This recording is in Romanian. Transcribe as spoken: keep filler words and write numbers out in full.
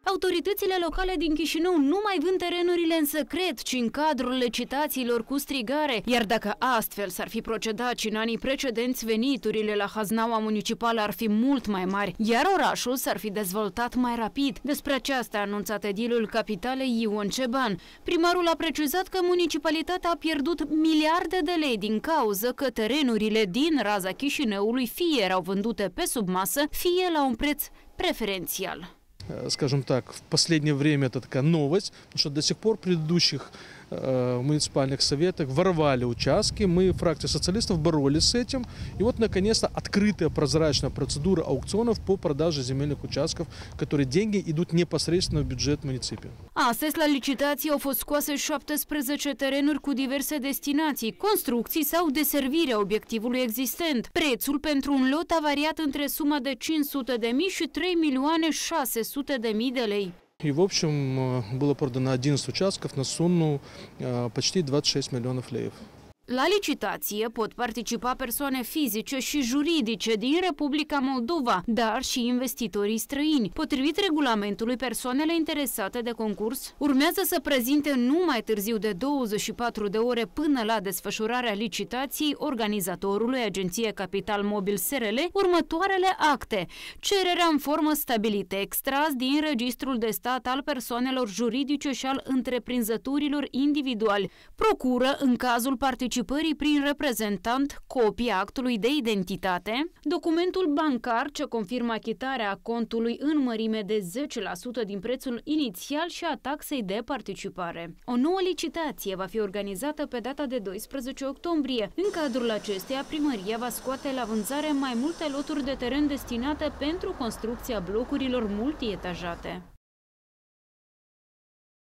Autoritățile locale din Chișinău nu mai vând terenurile în secret, ci în cadrul licitațiilor cu strigare, iar dacă astfel s-ar fi procedat și în anii precedenți, veniturile la haznaua municipală ar fi mult mai mari, iar orașul s-ar fi dezvoltat mai rapid. Despre aceasta a anunțat edilul capitalei Ion Ceban. Primarul a precizat că municipalitatea a pierdut miliarde de lei din cauză că terenurile din raza Chișinăului fie erau vândute pe sub masă, fie la un preț preferенциал. Скажем так, в последнее время это такая новость, потому что до сих пор в предыдущих э, муниципальных советах воровали участки. Мы, фракция социалистов, боролись с этим. И вот, наконец-то, открытая прозрачная процедура аукционов по продаже земельных участков, которые деньги идут непосредственно в бюджет муниципия. Astăzi, la licitații au fost scoase șaptesprezece terenuri cu diverse destinații, construcții sau deservirea obiectivului existent. Prețul pentru un lot a variat între suma de cinci sute de mii și trei milioane șase sute de mii de lei. И, в общем, было продано одиннадцать участков на сумму почти двадцать шесть миллионов леев. La licitație pot participa persoane fizice și juridice din Republica Moldova, dar și investitorii străini. Potrivit regulamentului, persoanele interesate de concurs urmează să prezinte nu mai târziu de douăzeci și patru de ore până la desfășurarea licitației organizatorului, Agenție Capital Mobil S R L, următoarele acte: cererea în formă stabilită, extras din Registrul de Stat al persoanelor juridice și al întreprinzătorilor individuali, procură în cazul participării prin reprezentant, copia actului de identitate, documentul bancar ce confirmă achitarea contului în mărime de zece la sută din prețul inițial și a taxei de participare. O nouă licitație va fi organizată pe data de doisprezece octombrie. În cadrul acesteia, primăria va scoate la vânzare mai multe loturi de teren destinate pentru construcția blocurilor multietajate.